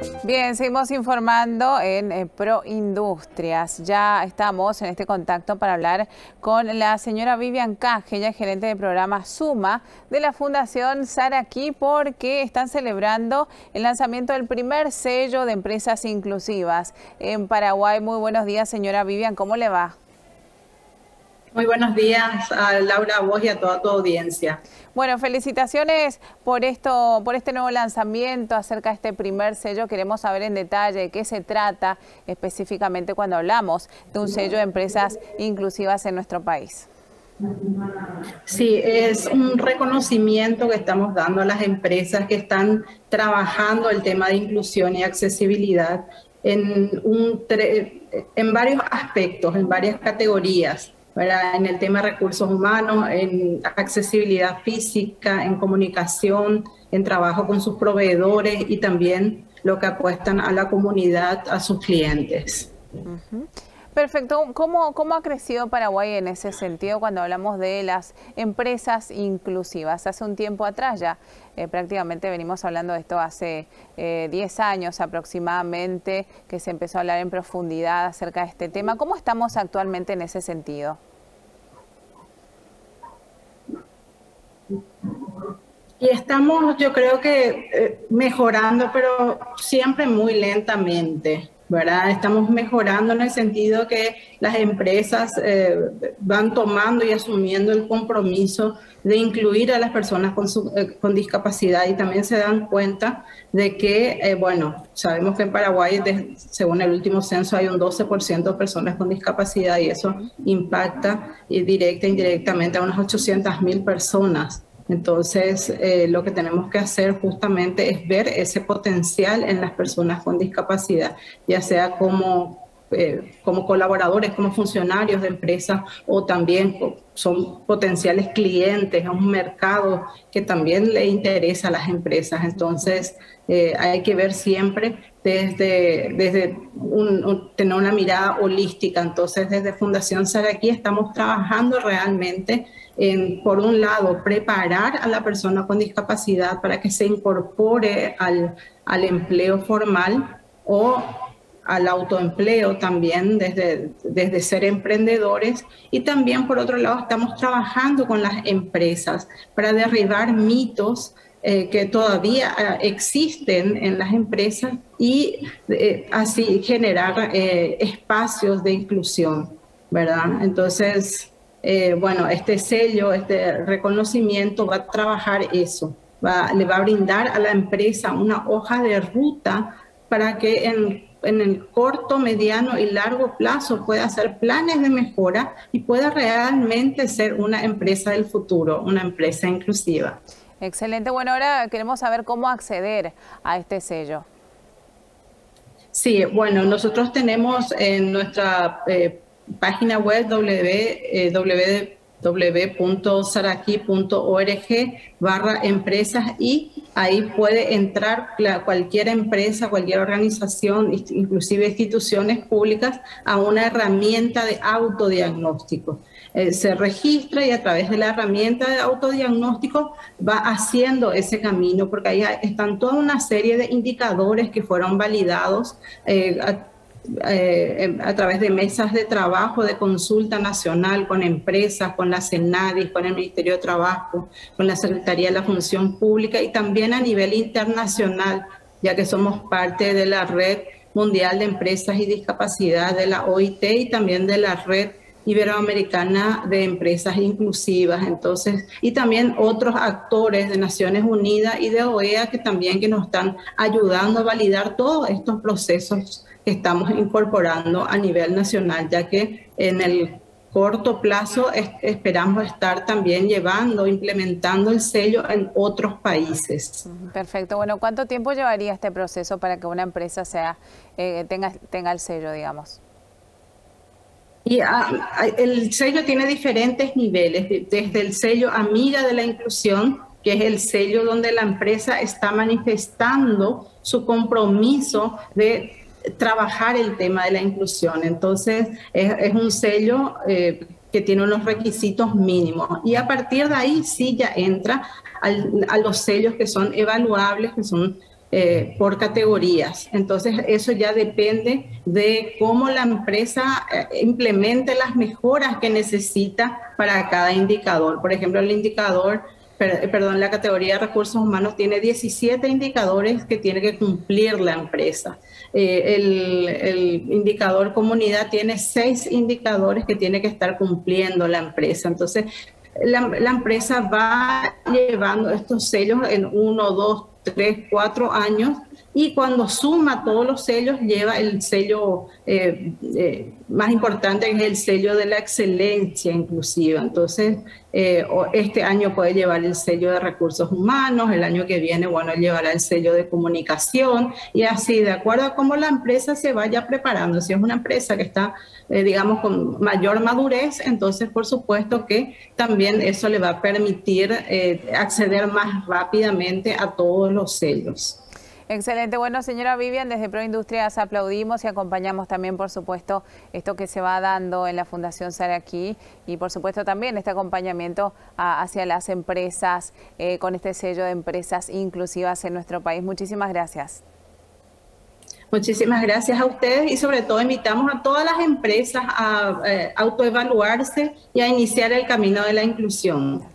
Bien, seguimos informando en Proindustrias. Ya estamos en este contacto para hablar con la señora Vivian Caje, ella es gerente de programa Suma de la Fundación Saraquí, porque están celebrando el lanzamiento del primer sello de empresas inclusivas en Paraguay. Muy buenos días, señora Vivian, ¿cómo le va? Muy buenos días a Laura, a vos y a toda tu audiencia. Bueno, felicitaciones por esto, por este nuevo lanzamiento acerca de este primer sello. Queremos saber en detalle de qué se trata específicamente cuando hablamos de un sello de empresas inclusivas en nuestro país. Sí, es un reconocimiento que estamos dando a las empresas que están trabajando el tema de inclusión y accesibilidad en varios aspectos, en varias categorías, ¿verdad? En el tema de recursos humanos, en accesibilidad física, en comunicación, en trabajo con sus proveedores y también lo que apuestan a la comunidad, a sus clientes. Perfecto. ¿Cómo ha crecido Paraguay en ese sentido cuando hablamos de las empresas inclusivas? Hace un tiempo atrás ya, prácticamente venimos hablando de esto hace 10 años aproximadamente, que se empezó a hablar en profundidad acerca de este tema. ¿Cómo estamos actualmente en ese sentido? Y estamos, yo creo que mejorando, pero siempre muy lentamente, ¿verdad? Estamos mejorando en el sentido que las empresas van tomando y asumiendo el compromiso de incluir a las personas con discapacidad, y también se dan cuenta de que, bueno, sabemos que en Paraguay, según el último censo, hay un 12% de personas con discapacidad, y eso impacta directa e indirectamente a unas 800.000 personas. Entonces, lo que tenemos que hacer justamente es ver ese potencial en las personas con discapacidad, ya sea como colaboradores, como funcionarios de empresas, o también son potenciales clientes, es un mercado que también le interesa a las empresas. Entonces, hay que ver siempre desde tener una mirada holística. Entonces, desde Fundación Saraquí estamos trabajando realmente por un lado, preparar a la persona con discapacidad para que se incorpore al empleo formal o al autoempleo también desde ser emprendedores, y también por otro lado estamos trabajando con las empresas para derribar mitos que todavía existen en las empresas y así generar espacios de inclusión, ¿verdad? Entonces, bueno, este sello, este reconocimiento va a trabajar eso, le va a brindar a la empresa una hoja de ruta para que en el corto, mediano y largo plazo pueda hacer planes de mejora y pueda realmente ser una empresa del futuro, una empresa inclusiva. Excelente. Bueno, ahora queremos saber cómo acceder a este sello. Sí, bueno, nosotros tenemos en nuestra página web www.saraqui.org/empresas, y ahí puede entrar cualquier empresa, cualquier organización, inclusive instituciones públicas, a una herramienta de autodiagnóstico. Se registra y a través de la herramienta de autodiagnóstico va haciendo ese camino, porque ahí están toda una serie de indicadores que fueron validados a través de mesas de trabajo, de consulta nacional con empresas, con la CENADI, con el Ministerio de Trabajo, con la Secretaría de la Función Pública, y también a nivel internacional, ya que somos parte de la Red Mundial de Empresas y Discapacidad de la OIT y también de la Red Iberoamericana de Empresas Inclusivas. Entonces, y también otros actores de Naciones Unidas y de OEA que nos están ayudando a validar todos estos procesos que estamos incorporando a nivel nacional, ya que en el corto plazo esperamos estar también implementando el sello en otros países. Perfecto. Bueno, ¿cuánto tiempo llevaría este proceso para que una empresa tenga el sello, digamos? Y el sello tiene diferentes niveles, desde el sello Amiga de la Inclusión, que es el sello donde la empresa está manifestando su compromiso de trabajar el tema de la inclusión. Entonces, es un sello que tiene unos requisitos mínimos, y a partir de ahí sí ya entra a los sellos que son evaluables, que son por categorías. Entonces, eso ya depende de cómo la empresa implemente las mejoras que necesita para cada indicador. Por ejemplo, el indicador, la categoría de recursos humanos tiene 17 indicadores que tiene que cumplir la empresa. El indicador comunidad tiene 6 indicadores que tiene que estar cumpliendo la empresa. Entonces, la empresa va llevando estos sellos en 1, 2, 3, 4 años, y cuando suma todos los sellos lleva el sello más importante, que es el sello de la excelencia inclusiva. Entonces, este año puede llevar el sello de recursos humanos, el año que viene, bueno, llevará el sello de comunicación, y así, de acuerdo a cómo la empresa se vaya preparando. Si es una empresa que está, digamos, con mayor madurez, entonces, por supuesto que también eso le va a permitir acceder más rápidamente a todos los sellos. Excelente. Bueno, señora Vivian, desde Proindustrias aplaudimos y acompañamos también, por supuesto, esto que se va dando en la Fundación Saraquí, y por supuesto también este acompañamiento hacia las empresas con este sello de empresas inclusivas en nuestro país. Muchísimas gracias. Muchísimas gracias a ustedes, y sobre todo invitamos a todas las empresas a autoevaluarse y a iniciar el camino de la inclusión.